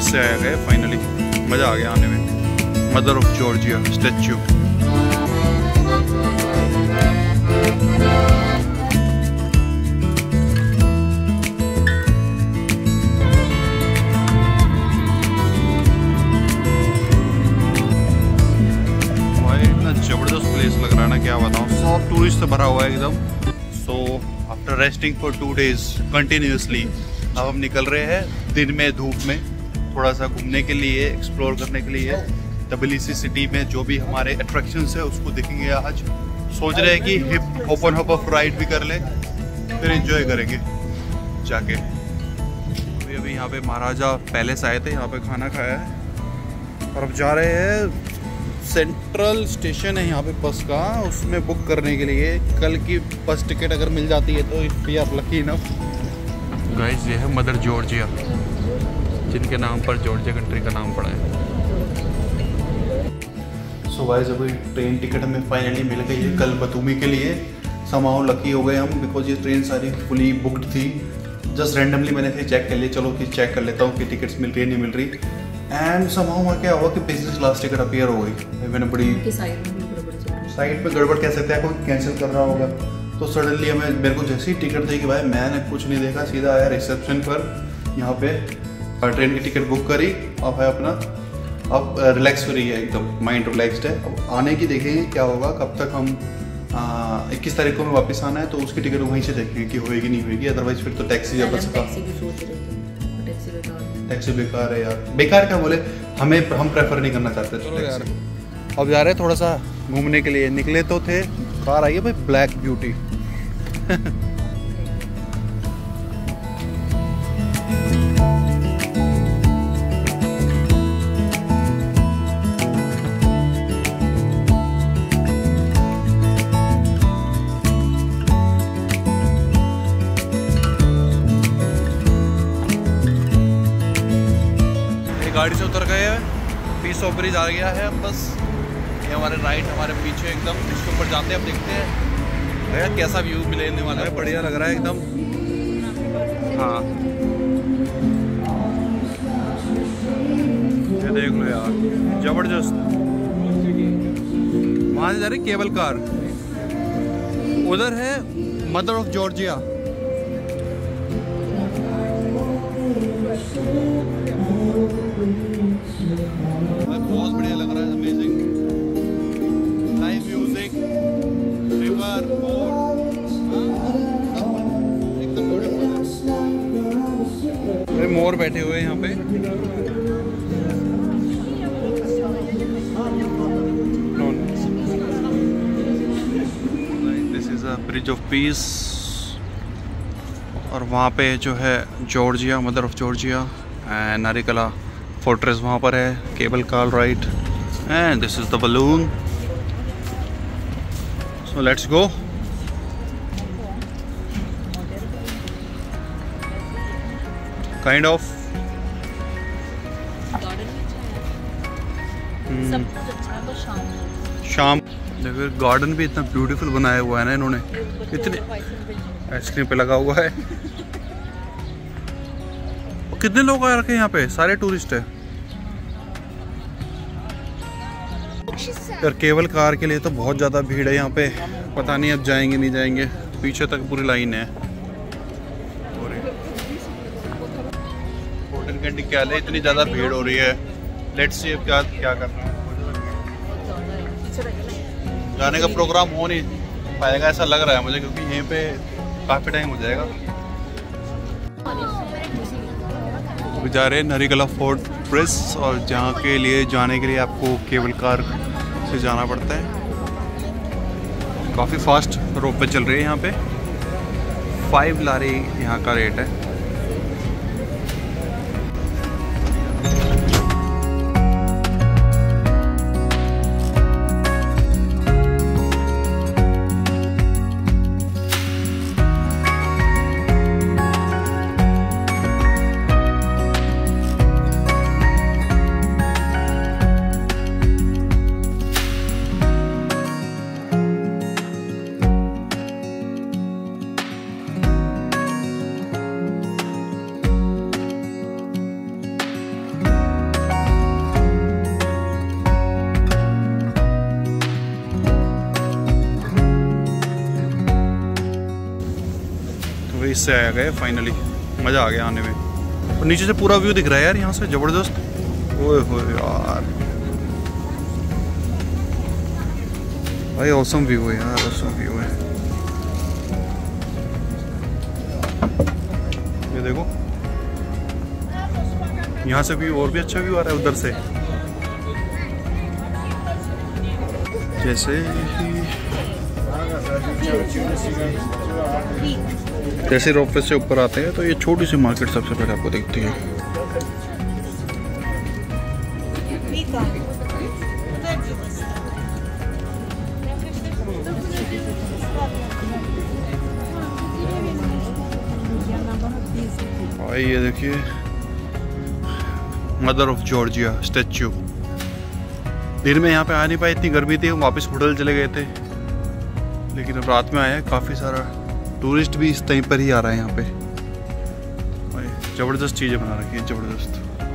से आया गया फाइनली। मज़ा आ गया आने में। Mother of Georgia statue. जबरदस्त प्लेस लग रहा है ना, क्या बताऊँ। सब टूरिस्ट से भरा हुआ है एकदम। So after resting for 2 days continuously अब हम निकल रहे हैं दिन में धूप में थोड़ा सा घूमने के लिए, एक्सप्लोर करने के लिए तबिलिसी सिटी में। जो भी हमारे अट्रैक्शंस है उसको देखेंगे आज। सोच रहे हैं कि hop on hop off ride भी कर ले, फिर एंजॉय करेंगे जाके। अभी यहाँ पे महाराजा पैलेस आए थे, यहाँ पे खाना खाया है और अब जा रहे हैं। सेंट्रल स्टेशन है यहाँ पे बस का, उसमें बुक करने के लिए। कल की बस टिकट अगर मिल जाती है तो if we are lucky enough. Guys ये है मदर जॉर्जिया, जिनके नाम पर जॉर्जिया कंट्री का नाम पड़ा है। सो गाइस अभी ट्रेन टिकट हमें फाइनली मिल गई है कल बतूमी के लिए। समाउ लकी हो गए हम, बिकॉज ये ट्रेन सारी फुली बुकड थी। जस्ट रैंडमली मैंने फिर चेक कर लिया, चलो कि चेक कर लेता हूँ कि टिकट्स मिल रही है नहीं मिल रही। एंड समाउ क्या हुआ कि बिजनेस क्लास टिकट अपीयर हो गई। मैंने बड़ी साइड पे गड़बड़ कह सकते हैं, कोई कैंसिल कर रहा होगा। तो सडनली हमें मेरे को जैसी टिकट दी कि भाई मैंने कुछ नहीं देखा, सीधा आया रिसेप्शन पर यहाँ पे ट्रेन की टिकट बुक करी। अब है अपना, अब रिलैक्स फ्री है एकदम, माइंड रिलैक्सड है। अब आने की देखेंगे क्या होगा, कब तक हम 21 तारीख को में वापस आना है तो उसकी टिकट वहीं से देखेंगे कि होएगी नहीं होएगी। अदरवाइज फिर तो टैक्सी या बस का। टैक्सी बेकार है यार। बेकार क्या बोले, हम प्रेफर नहीं करना चाहते। चलो यार अब जा रहे हैं थोड़ा सा घूमने के लिए। निकले तो थे, कार आई है भाई ब्लैक ब्यूटी। गाड़ी से उतर गए हैं, पीस ऑफ ब्रिज आ गया है। अब बस ये हमारे राइट, हमारे पीछे एकदम इसके ऊपर जाते हैं। अब देखते हैं भैया कैसा व्यू मिलने वाला है। बढ़िया लग रहा है एकदम। हाँ ये देख लो यार, जबरदस्त। वहाँ से जा रही केबल कार, उधर है मदर ऑफ जॉर्जिया। बहुत बढ़िया लग रहा है, अमेजिंग। लाइव म्यूजिक, रिवर, एकदम ब्यूटीफुल। मोर बैठे हुए हैं यहाँ पे। This is a bridge of peace. और वहाँ पे जो है Georgia, mother of Georgia and Narikala fortress वहाँ पर है। Cable car ride and this is the balloon. So let's go. Kind of शाम देखो, गार्डन भी इतना ब्यूटीफुल बनाया हुआ है ना इन्होंने। इतने आइसक्रीम पे लगा हुआ है। कितने लोग आ रखे हैं यहाँ पे, सारे टूरिस्ट है यार। केबल कार के लिए तो बहुत ज़्यादा भीड़ है यहाँ पे। पता नहीं अब जाएंगे नहीं जाएंगे, पीछे तक पूरी लाइन है। होटल घंटे क्या है, इतनी ज़्यादा भीड़ हो रही है। लेट्स सी अब क्या करना है। जाने का प्रोग्राम हो नहीं पाएगा ऐसा लग रहा है मुझे, क्योंकि यहीं पे काफ़ी टाइम हो जाएगा। जा रहे हैं नारिकला फोर्ट्रेस, और जहाँ के लिए जाने के लिए आपको केबल कार से जाना पड़ता है। काफ़ी फास्ट रोप पे चल रही है यहाँ पे। 5 लारी यहाँ का रेट है। भाई इससे आया गया फाइनली, मज़ा आ गया आने में। और नीचे से पूरा व्यू दिख रहा है यार यहाँ से, ज़बरदस्त। ओए होए यार भाई ऑसम व्यू है यार, ऑसम व्यू है। ये देखो यहाँ से व्यू और भी अच्छा व्यू आ रहा है उधर से। जैसे रोपवे से ऊपर आते हैं तो ये छोटी सी मार्केट सबसे पहले आपको दिखती है। भाई ये देखिए मदर ऑफ जॉर्जिया स्टैच्यू। दिन में यहाँ पे आ नहीं पाए, इतनी गर्मी थी, हम वापस होटल चले गए थे। लेकिन अब रात में आया है, काफ़ी सारा टूरिस्ट भी इस टाइम पर ही आ रहा है यहाँ पे। ज़बरदस्त चीज़ें बना रखी है, ज़बरदस्त।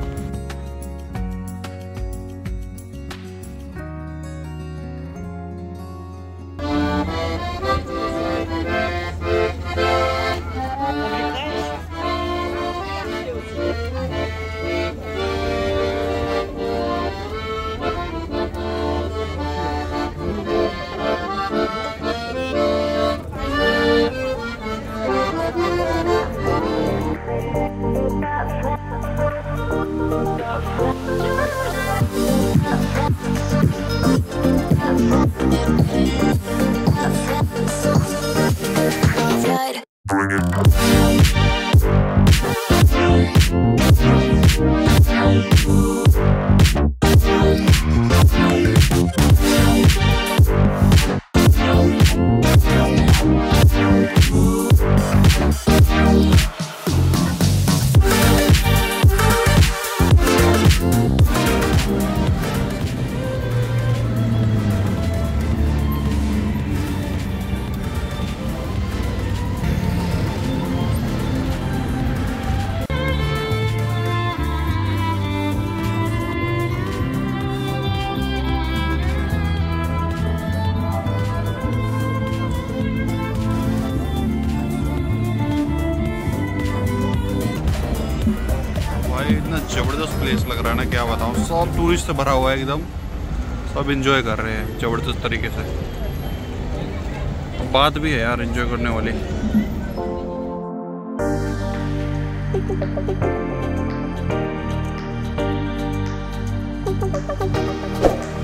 इतना ज़बरदस्त प्लेस लग रहा है ना, क्या बताऊँ। सब टूरिस्ट से भरा हुआ है एकदम, सब एंजॉय कर रहे हैं ज़बरदस्त तरीके से। बात भी है यार एंजॉय करने वाली।